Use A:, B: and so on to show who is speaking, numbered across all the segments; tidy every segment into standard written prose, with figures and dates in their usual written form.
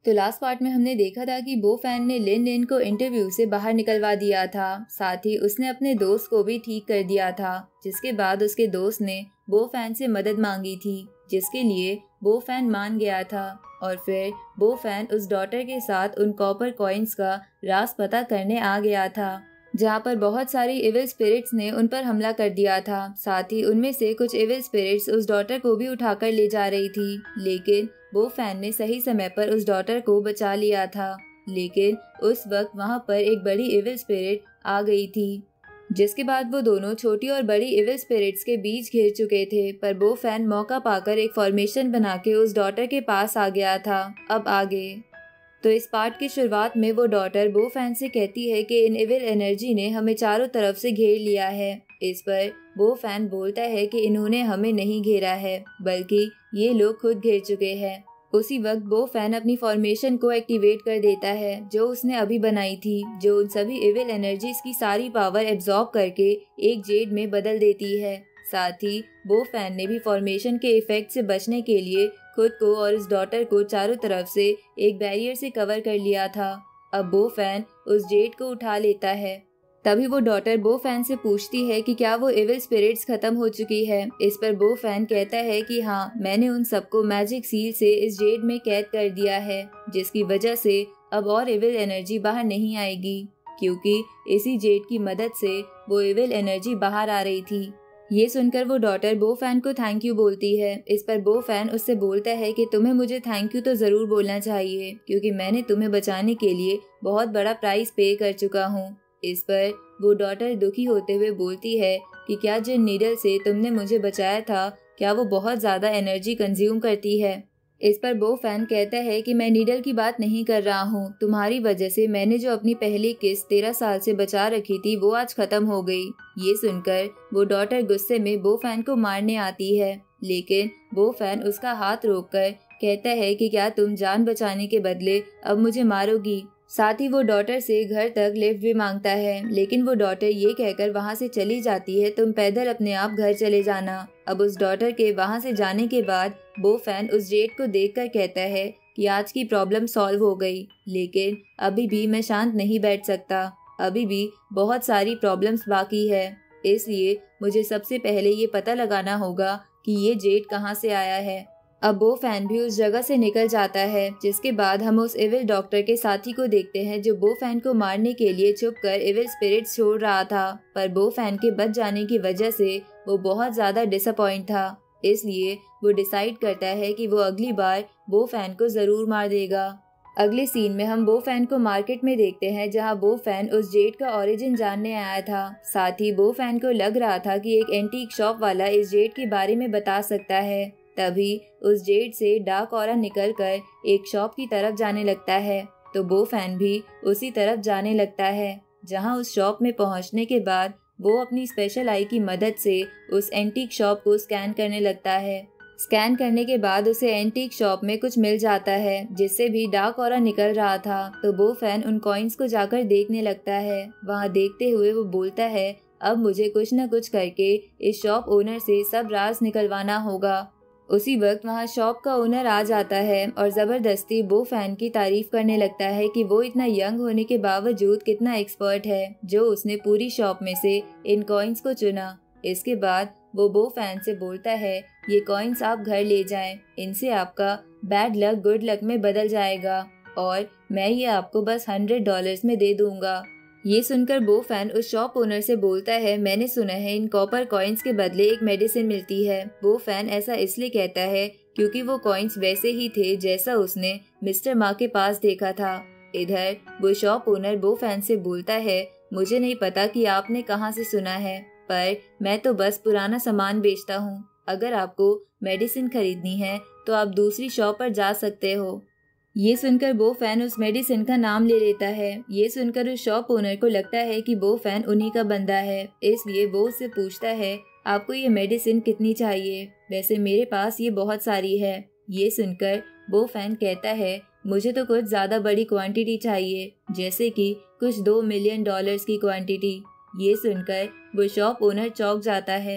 A: तो last part में हमने देखा था कि बो फैन ने लिन लिन को इंटरव्यू से बाहर निकलवा दिया था, साथ ही उसने अपने दोस्त को भी ठीक कर दिया था, जिसके बाद उसके दोस्त ने बो फैन से मदद मांगी थी, जिसके लिए बो फैन मान गया था। और फिर बो फैन उस डॉटर के साथ उन कॉपर कॉइन्स का राज पता करने आ गया था, जहाँ पर बहुत सारी इविल स्पिरिट्स ने उन पर हमला कर दिया था। साथ ही उनमें से कुछ इविल स्पिरिट्स उस डॉटर को भी उठाकर ले जा रही थी, लेकिन बो फैन ने सही समय पर उस डॉटर को बचा लिया था। लेकिन उस वक्त वहाँ पर एक बड़ी इविल स्पिरिट आ गई थी, जिसके बाद वो दोनों छोटी और बड़ी इविल स्पिरिट्स के बीच घिर चुके थे। पर बो फैन मौका पाकर एक फॉर्मेशन बना के उस डॉटर के पास आ गया था। अब आगे तो इस पार्ट की शुरुआत में वो डॉटर बो फैन से कहती है कि इन इविल एनर्जी ने हमें चारों तरफ से घेर लिया है। इस पर बो फैन बोलता है कि इन्होंने हमें नहीं घेरा है, बल्कि ये लोग खुद घेर चुके हैं। उसी वक्त बो फैन अपनी फॉर्मेशन को एक्टिवेट कर देता है, जो उसने अभी बनाई थी, जो उन सभी इविल एनर्जीज की सारी पावर एब्जॉर्ब करके एक जेड में बदल देती है। साथ ही बो फैन ने भी फॉर्मेशन के इफेक्ट से बचने के लिए खुद को और इस डॉटर को चारों तरफ से एक बैरियर से कवर कर लिया था। अब बो फैन उस जेड को उठा लेता है। तभी वो डॉटर बो फैन से पूछती है कि क्या वो इविल स्पिरिट्स खत्म हो चुकी है। इस पर बो फैन कहता है कि हाँ, मैंने उन सबको मैजिक सील से इस जेड में कैद कर दिया है, जिसकी वजह से अब और इविल एनर्जी बाहर नहीं आएगी, क्योंकि इसी जेड की मदद से वो इविल एनर्जी बाहर आ रही थी। ये सुनकर वो डॉटर बो फैन को थैंक यू बोलती है। इस पर बो फैन उससे बोलता है कि तुम्हें मुझे थैंक यू तो ज़रूर बोलना चाहिए, क्योंकि मैंने तुम्हें बचाने के लिए बहुत बड़ा प्राइस पे कर चुका हूँ। इस पर वो डॉटर दुखी होते हुए बोलती है कि क्या जिन नीडल से तुमने मुझे बचाया था, क्या वो बहुत ज़्यादा एनर्जी कंज्यूम करती है। इस पर बो फैन कहता है कि मैं नीडल की बात नहीं कर रहा हूँ, तुम्हारी वजह से मैंने जो अपनी पहली किस्त 13 साल से बचा रखी थी वो आज खत्म हो गई। ये सुनकर वो डॉटर गुस्से में बो फैन को मारने आती है, लेकिन बो फैन उसका हाथ रोककर कहता है कि क्या तुम जान बचाने के बदले अब मुझे मारोगी। साथ ही वो डॉटर से घर तक लिफ्ट भी मांगता है, लेकिन वो डॉटर ये कहकर वहाँ से चली जाती है, तुम पैदल अपने आप घर चले जाना। अब उस डॉटर के वहाँ से जाने के बाद बो फैन उस जेड को देखकर कहता है कि आज की प्रॉब्लम सॉल्व हो गई, लेकिन अभी भी मैं शांत नहीं बैठ सकता, अभी भी बहुत सारी प्रॉब्लम्स बाकी है, इसलिए मुझे सबसे पहले ये पता लगाना होगा कि ये जेड कहाँ से आया है। अब बो फैन भी उस जगह से निकल जाता है, जिसके बाद हम उस इविल डॉक्टर के साथी को देखते हैं, जो बो फैन को मारने के लिए छुपकर इविल स्पिरिट्स छोड़ रहा था। पर बो फैन के बच जाने की वजह से वो बहुत ज़्यादा डिसअपॉइंट था, इसलिए वो डिसाइड करता है कि वो अगली बार बो फैन को ज़रूर मार देगा। अगले सीन में हम बो फैन को मार्केट में देखते हैं, जहां बो फैन उस जेड का ओरिजिन जानने आया था। साथ ही बो फैन को लग रहा था कि एक एंटीक शॉप वाला इस जेड के बारे में बता सकता है। तभी उस जेड से डार्क ऑरा निकलकर एक शॉप की तरफ जाने लगता है, तो बो फैन भी उसी तरफ जाने लगता है, जहां उस शॉप में पहुंचने के बाद वो अपनी स्पेशल आई की मदद से उस एंटीक शॉप को स्कैन करने लगता है। स्कैन करने के बाद उसे एंटीक शॉप में कुछ मिल जाता है, जिससे भी डार्क ऑरा निकल रहा था, तो बो फैन उन कॉइन्स को जाकर देखने लगता है। वहाँ देखते हुए वो बोलता है, अब मुझे कुछ न कुछ करके इस शॉप ओनर से सब राज निकलवाना होगा। उसी वक्त वहाँ शॉप का ओनर आ जाता है और ज़बरदस्ती बो फैन की तारीफ करने लगता है कि वो इतना यंग होने के बावजूद कितना एक्सपर्ट है, जो उसने पूरी शॉप में से इन कॉइन्स को चुना। इसके बाद वो बो फैन से बोलता है, ये कॉइन्स आप घर ले जाएं, इनसे आपका बैड लक गुड लक में बदल जाएगा और मैं ये आपको बस $100 में दे दूंगा। ये सुनकर बो फैन उस शॉप ओनर से बोलता है, मैंने सुना है इन कॉपर कॉइन्स के बदले एक मेडिसिन मिलती है। बो फैन ऐसा इसलिए कहता है क्योंकि वो कॉइन्स वैसे ही थे जैसा उसने मिस्टर मा के पास देखा था। इधर वो शॉप ओनर बो फैन से बोलता है, मुझे नहीं पता कि आपने कहाँ से सुना है, पर मैं तो बस पुराना सामान बेचता हूँ। अगर आपको मेडिसिन खरीदनी है तो आप दूसरी शॉप पर जा सकते हो। ये सुनकर बो फैन उस मेडिसिन का नाम ले लेता है। ये सुनकर उस शॉप ओनर को लगता है कि बो फैन उन्हीं का बंदा है, इसलिए वो उससे पूछता है, आपको ये मेडिसिन कितनी चाहिए? वैसे मेरे पास ये बहुत सारी है। ये सुनकर बो फैन कहता है, मुझे तो कुछ ज़्यादा बड़ी क्वांटिटी चाहिए, जैसे कि कुछ $2 मिलियन की क्वांटिटी। ये सुनकर वो शॉप ओनर चौंक जाता है।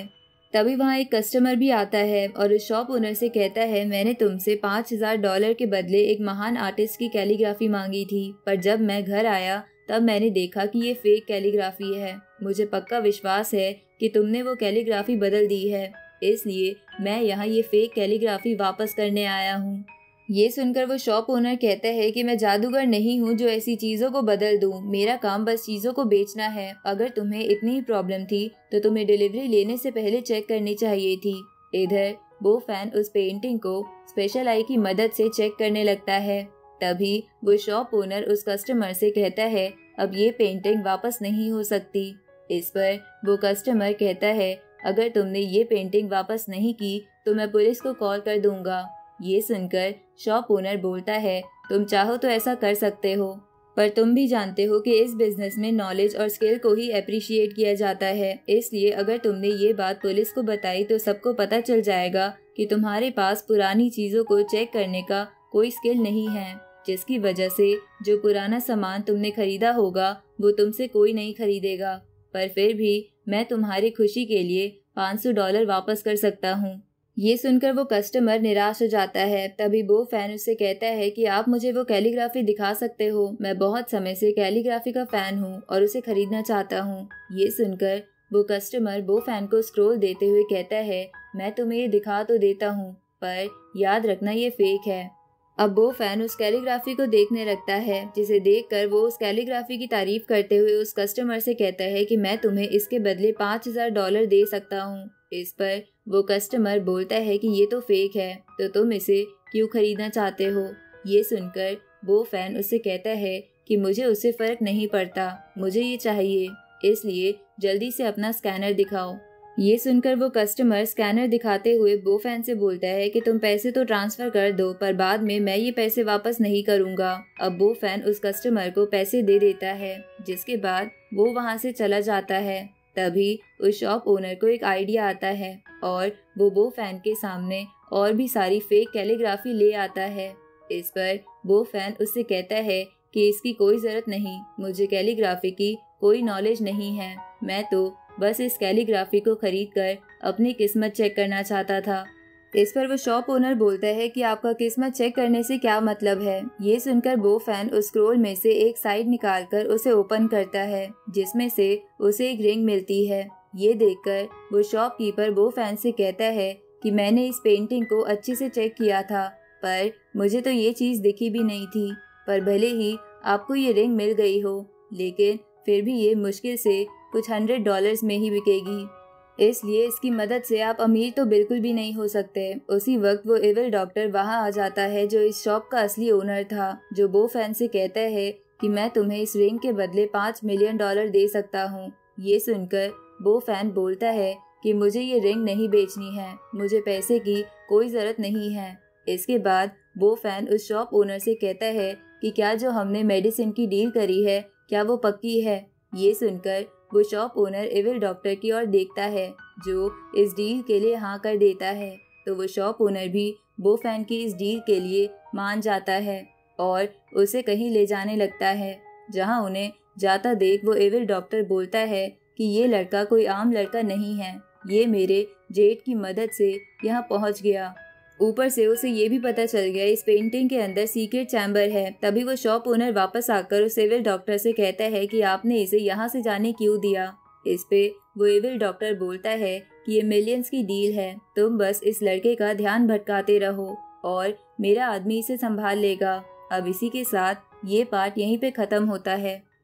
A: तभी वहाँ एक कस्टमर भी आता है और उस शॉप ओनर से कहता है, मैंने तुमसे $5000 के बदले एक महान आर्टिस्ट की कैलीग्राफी मांगी थी, पर जब मैं घर आया तब मैंने देखा कि ये फेक कैलीग्राफी है। मुझे पक्का विश्वास है कि तुमने वो कैलीग्राफी बदल दी है, इसलिए मैं यहाँ ये फेक कैलीग्राफी वापस करने आया हूँ। ये सुनकर वो शॉप ओनर कहता है कि मैं जादूगर नहीं हूँ जो ऐसी चीज़ों को बदल दूँ, मेरा काम बस चीज़ों को बेचना है। अगर तुम्हें इतनी ही प्रॉब्लम थी तो तुम्हें डिलीवरी लेने से पहले चेक करनी चाहिए थी। इधर वो फैन उस पेंटिंग को स्पेशल आई की मदद से चेक करने लगता है। तभी वो शॉप ओनर उस कस्टमर से कहता है, अब ये पेंटिंग वापस नहीं हो सकती। इस पर वो कस्टमर कहता है, अगर तुमने ये पेंटिंग वापस नहीं की तो मैं पुलिस को कॉल कर दूंगा। ये सुनकर शॉप ओनर बोलता है, तुम चाहो तो ऐसा कर सकते हो, पर तुम भी जानते हो कि इस बिजनेस में नॉलेज और स्किल को ही अप्रिशिएट किया जाता है, इसलिए अगर तुमने ये बात पुलिस को बताई तो सबको पता चल जाएगा कि तुम्हारे पास पुरानी चीज़ों को चेक करने का कोई स्किल नहीं है, जिसकी वजह से जो पुराना सामान तुमने खरीदा होगा वो तुमसे कोई नहीं खरीदेगा। पर फिर भी मैं तुम्हारी खुशी के लिए $500 वापस कर सकता हूँ। ये सुनकर वो कस्टमर निराश हो जाता है। तभी वो फैन उससे कहता है कि आप मुझे वो कैलीग्राफी दिखा सकते हो, मैं बहुत समय से कैलीग्राफी का फैन हूँ और उसे खरीदना चाहता हूँ। ये सुनकर वो कस्टमर वो फैन को स्क्रोल देते हुए कहता है, मैं तुम्हें ये दिखा तो देता हूँ, पर याद रखना ये फेक है। अब वो फैन उस कैलीग्राफी को देखने लगता है, जिसे देखकर वो उस कैलीग्राफी की तारीफ करते हुए उस कस्टमर से कहता है कि मैं तुम्हें इसके बदले $5000 दे सकता हूँ। इस पर वो कस्टमर बोलता है कि ये तो फेक है, तो तुम इसे क्यों खरीदना चाहते हो। ये सुनकर वो फैन उससे कहता है कि मुझे उससे फर्क नहीं पड़ता, मुझे ये चाहिए, इसलिए जल्दी से अपना स्कैनर दिखाओ। ये सुनकर वो कस्टमर स्कैनर दिखाते हुए वो फैन से बोलता है कि तुम पैसे तो ट्रांसफर कर दो, पर बाद में मैं ये पैसे वापस नहीं करूँगा। अब वो फैन उस कस्टमर को पैसे दे देता है, जिसके बाद वो वहाँ से चला जाता है। तभी उस शॉप ओनर को एक आइडिया आता है और वो फैन के सामने और भी सारी फेक कैलीग्राफी ले आता है। इस पर वो फैन उससे कहता है कि इसकी कोई ज़रूरत नहीं, मुझे कैलीग्राफी की कोई नॉलेज नहीं है, मैं तो बस इस कैलीग्राफी को खरीद कर अपनी किस्मत चेक करना चाहता था। इस पर वो शॉप ओनर बोलता है कि आपका किस्मत चेक करने से क्या मतलब है। ये सुनकर वो फैन उस स्क्रोल में से एक साइड निकालकर उसे ओपन करता है, जिसमें से उसे एक रिंग मिलती है। ये देखकर वो शॉपकीपर वो फैन से कहता है कि मैंने इस पेंटिंग को अच्छे से चेक किया था, पर मुझे तो ये चीज़ दिखी भी नहीं थी, पर भले ही आपको ये रिंग मिल गई हो, लेकिन फिर भी ये मुश्किल से कुछ $100 में ही बिकेगी, इसलिए इसकी मदद से आप अमीर तो बिल्कुल भी नहीं हो सकते। उसी वक्त वो एविल डॉक्टर वहाँ आ जाता है, जो इस शॉप का असली ओनर था, जो वो फैन से कहता है कि मैं तुम्हें इस रिंग के बदले $5 मिलियन दे सकता हूँ। ये सुनकर वो फैन बोलता है कि मुझे ये रिंग नहीं बेचनी है, मुझे पैसे की कोई ज़रूरत नहीं है। इसके बाद वो फैन उस शॉप ओनर से कहता है कि क्या जो हमने मेडिसिन की डील करी है, क्या वो पक्की है। ये सुनकर वो शॉप ओनर एविल डॉक्टर की ओर देखता है, जो इस डील के लिए हाँ कर देता है। तो वो शॉप ओनर भी वो फैन की इस डील के लिए मान जाता है और उसे कहीं ले जाने लगता है, जहाँ उन्हें जाता देख वो एविल डॉक्टर बोलता है कि ये लड़का कोई आम लड़का नहीं है, ये मेरे जेट की मदद से यहाँ पहुँच गया। ऊपर से उसे ये भी पता चल गया इस पेंटिंग के अंदर सीक्रेट चैम्बर है। तभी वो शॉप ओनर वापस आकर उस एविल डॉक्टर से कहता है कि आपने इसे यहाँ से जाने क्यों दिया। इस पे वो एविल डॉक्टर बोलता है कि ये मिलियंस की डील है, तुम बस इस लड़के का ध्यान भटकाते रहो और मेरा आदमी इसे संभाल लेगा। अब इसी के साथ ये पार्ट यहीं पे ख़त्म होता है।